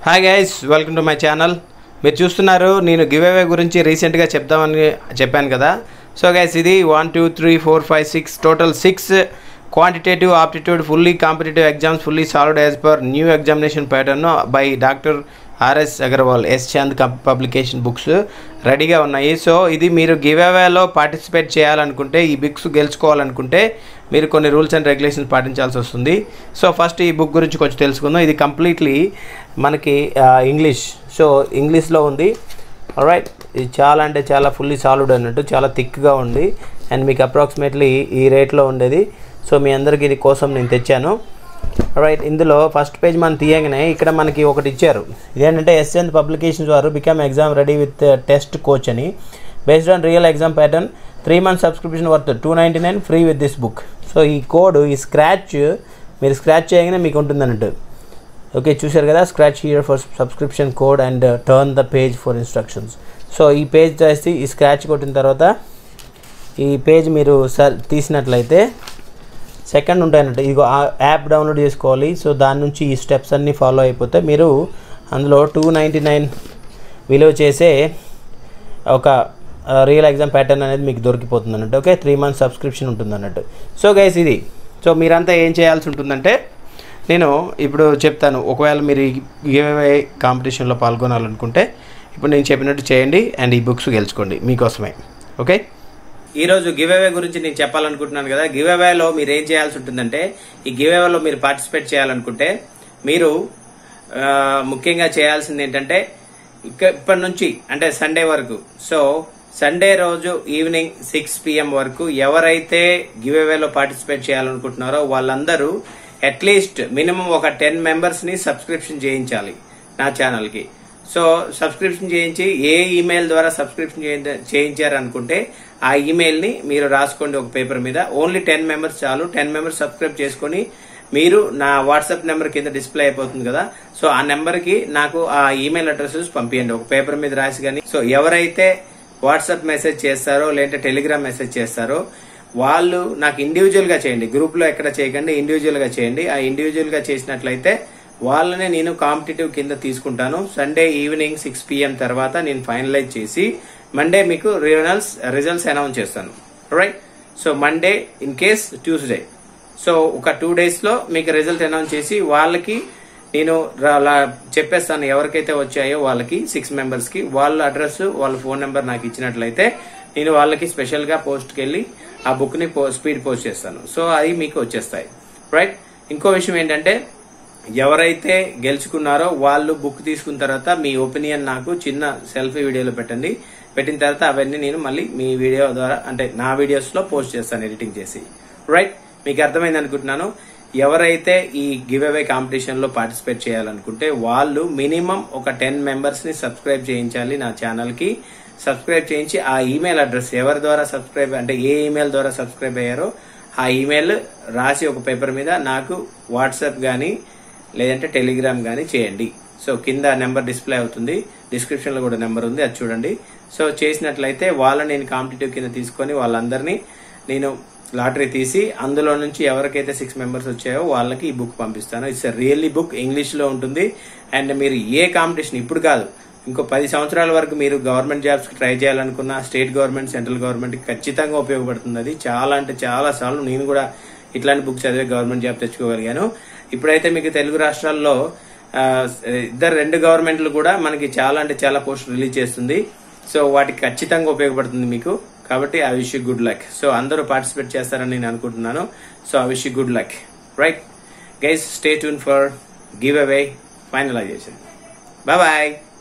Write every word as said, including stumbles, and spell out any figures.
Hi guys, welcome to my channel. మీరు చూస్తున్నారు నేను గివ్ అవే గురించి రీసెంట్గా చెప్దామని చెప్పాను కదా. సో గైస్, ఇది one two three four five six total six quantitative aptitude fully competitive exams fully solved as per new examination pattern by doctor R S Agarwal S Chand publication books రెడీగా ఉన్నాయి. సో ఇది మీరు గివ్ అవేలో పార్టిసిపేట్ చేయాలనుకుంటే, ఈ books గెలుచుకోవాలనుకుంటే మీరు కొన్ని రూల్స్ అండ్ రెగ్యులేషన్స్ పాటించాల్సి వస్తుంది. సో ఫస్ట్ ఈ బుక్ గురించి కొంచెం తెలుసుకుందాం. ఇది కంప్లీట్లీ మనకి ఇంగ్లీష్, సో ఇంగ్లీష్లో ఉంది. ఆల్రైట్, ఇది చాలా అంటే చాలా ఫుల్లీ సాల్వ్డ్ అన్నట్టు, చాలా థిక్గా ఉంది అండ్ మీకు అప్రాక్సిమేట్లీ ఈ రేట్లో ఉండేది. సో మీ అందరికీ ఇది కోసం నేను తెచ్చాను. రైట్, ఇందులో ఫస్ట్ పేజ్ మనం తీయగానే ఇక్కడ మనకి ఒకటి ఇచ్చారు. ఇదేంటంటే ఎస్ చాంద్ పబ్లికేషన్స్ వారు become exam ready with test coach అని, based on real exam pattern, three months subscription worth two ninety nine free with this book. So ఈ కోడ్, ఈ స్క్రాచ్ మీరు స్క్రాచ్ చేయగానే మీకు ఉంటుంది అన్నట్టు. ఓకే, చూశారు కదా, scratch here for subscription code and turn the page for instructions. So ఈ పేజ్ చేసి ఈ స్క్రాచ్ కొట్టిన తర్వాత ఈ పేజ్ మీరు సర్ తీసినట్లయితే సెకండ్ ఉంటాయన్నట్టు. ఇదిగో యాప్ డౌన్లోడ్ చేసుకోవాలి. సో దాని నుంచి ఈ స్టెప్స్ అన్నీ ఫాలో అయిపోతే మీరు అందులో టూ నైంటీ నైన్ విలువ చేసే ఒక రియల్ ఎగ్జామ్ ప్యాటర్న్ అనేది మీకు దొరికిపోతుంది అన్నట్టు. ఓకే, త్రీ మంత్స్ సబ్స్క్రిప్షన్ ఉంటుంది అన్నట్టు. సో గైస్, ఇది సో మీరంతా ఏం చేయాల్సి ఉంటుందంటే, నేను ఇప్పుడు చెప్తాను. ఒకవేళ మీరు గివ్ అవే కాంపిటీషన్లో పాల్గొనాలనుకుంటే ఇప్పుడు నేను చెప్పినట్టు చేయండి అండ్ ఈ బుక్స్ గెలుచుకోండి మీకోసమే. ఓకే, ఈరోజు గివ్ అవే గురించి నేను చెప్పాలనుకుంటున్నాను కదా. గివ్ అవేలో మీరు ఏం చేయాల్సి ఉంటుందంటే, ఈ గివ్ అవేలో మీరు పార్టిసిపేట్ చేయాలనుకుంటే మీరు ముఖ్యంగా చేయాల్సింది ఏంటంటే, ఇప్పటి నుంచి అంటే సండే వరకు, సో సండే రోజు ఈవినింగ్ సిక్స్ పిఎం వరకు ఎవరైతే గివ్ అవేలో పార్టిసిపేట్ చేయాలనుకుంటున్నారో వాళ్ళందరూ అట్లీస్ట్ మినిమం ఒక టెన్ మెంబర్స్ ని సబ్స్క్రిప్షన్ చేయించాలి నా ఛానల్ కి. సో సబ్స్క్రిప్షన్ చేయించి ఏ ఈమెయిల్ ద్వారా సబ్స్క్రిప్షన్ చేయించారనుకుంటే ఆ ఈమెయిల్ ని మీరు రాసుకోండి ఒక పేపర్ మీద. ఓన్లీ టెన్ మెంబర్స్ చాలు. టెన్ మెంబర్స్ సబ్స్క్రైబ్ చేసుకుని మీరు నా వాట్సాప్ నెంబర్ కింద డిస్ప్లే అయిపోతుంది కదా, సో ఆ నెంబర్ కి నాకు ఆ ఈమెయిల్ అడ్రస్ పంపించండి ఒక పేపర్ మీద రాసి. కానీ సో ఎవరైతే వాట్సాప్ మెసేజ్ చేస్తారో లేదంటే టెలిగ్రామ్ మెసేజ్ చేస్తారో వాళ్ళు నాకు ఇండివిజువల్ గా చేయండి, గ్రూప్ లో ఎక్కడ చేయకండి, ఇండివిజువల్ గా చేయండి. ఆ ఇండివిజువల్ గా చేసినట్లయితే వాళ్ళనే నేను కాంపిటేటివ్ కింద తీసుకుంటాను. సండే ఈవినింగ్ సిక్స్ పిఎం తర్వాత నేను ఫైనలైజ్ చేసి మండే మీకు రిజల్ట్స్ రిజల్ట్స్ అనౌన్స్ చేస్తాను. Right, so Monday in case Tuesday, so ఒక టూ డేస్ లో మీకు రిజల్ట్ అనౌన్స్ చేసి వాళ్ళకి నేను చెప్పేస్తాను. ఎవరికైతే వచ్చాయో వాళ్ళకి సిక్స్ మెంబర్స్ కి వాళ్ళ అడ్రస్ వాళ్ళ ఫోన్ నెంబర్ నాకు ఇచ్చినట్లయితే నేను వాళ్ళకి స్పెషల్ గా పోస్ట్ కి వెళ్ళి ఆ బుక్ ని స్పీడ్ పోస్ట్ చేస్తాను. సో అది మీకు వచ్చేస్తాయి. రైట్, ఇంకో విషయం ఏంటంటే, ఎవరైతే గెలుచుకున్నారో వాళ్ళు బుక్ తీసుకున్న తర్వాత మీ ఒపీనియన్ నాకు చిన్న సెల్ఫీ వీడియోలో పెట్టండి. పెట్టిన తర్వాత అవన్నీ నేను మళ్ళీ మీ వీడియో ద్వారా అంటే నా వీడియోస్ లో పోస్ట్ చేస్తాను ఎడిటింగ్ చేసి. రైట్, మీకు అర్థమైంది అనుకుంటున్నాను. ఎవరైతే ఈ గివ్ అవే కాంపిటీషన్ లో పార్టిసిపేట్ చేయాలనుకుంటే వాళ్ళు మినిమం ఒక టెన్ మెంబర్స్ ని సబ్స్క్రైబ్ చేయించాలి నా ఛానల్ కి. సబ్స్క్రైబ్ చేయించి ఆ ఈమెయిల్ అడ్రస్ ఎవరి ద్వారా సబ్స్క్రైబ్ అంటే ఏ ఈమెయిల్ ద్వారా సబ్స్క్రైబ్ అయ్యారో ఆ ఈమెయిల్ రాసి ఒక పేపర్ మీద నాకు వాట్సాప్ గానీ లేదంటే టెలిగ్రామ్ గానీ చేయండి. సో కింద నెంబర్ డిస్ప్లే అవుతుంది, డిస్క్రిప్షన్ లో కూడా నెంబర్ ఉంది, అది చూడండి. సో చేసినట్లయితే వాళ్ళని నేను కాంపిటేటివ్ కింద తీసుకొని వాళ్ళందరినీ నేను లాటరీ తీసి అందులో నుంచి ఎవరికైతే సిక్స్ మెంబర్స్ వచ్చాయో వాళ్ళకి ఈ బుక్ పంపిస్తాను. ఇట్స్ రియల్లీ బుక్, ఇంగ్లీష్ లో ఉంటుంది. అండ్ మీరు ఏ కాంపిటీషన్ ఇప్పుడు కాదు ఇంకో పది సంవత్సరాల వరకు మీరు గవర్నమెంట్ జాబ్స్ కి ట్రై చేయాలనుకున్న స్టేట్ గవర్నమెంట్ సెంట్రల్ గవర్నమెంట్ కి ఖచ్చితంగా ఉపయోగపడుతుంది. అది చాలా అంటే చాలా సార్లు నేను కూడా ఇట్లాంటి బుక్ చదివే గవర్నమెంట్ జాబ్ తెచ్చుకోగలిగాను. ఇప్పుడైతే మీకు తెలుగు రాష్ట్రాల్లో ఇద్దరు రెండు గవర్నమెంట్లు కూడా మనకి చాలా అంటే చాలా పోస్ట్ రిలీజ్ చేస్తుంది. సో వాటికి ఖచ్చితంగా ఉపయోగపడుతుంది మీకు. కాబట్టి I wish you good luck. So అందరూ పార్టిసిపేట్ చేస్తారని నేను అనుకుంటున్నాను. So I wish you good luck. Right guys, stay tune for give away finalization. Bye bye.